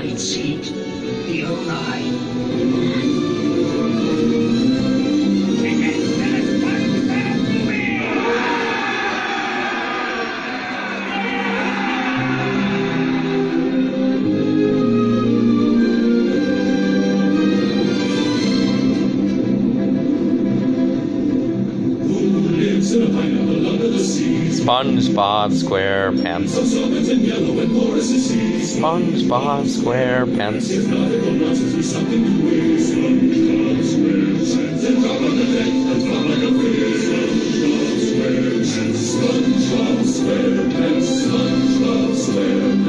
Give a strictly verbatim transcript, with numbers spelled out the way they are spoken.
night seat. Feel alive. Spongebob Squarepants. Spongebob Squarepants. SpongeBob SquarePants, SpongeBob SquarePants.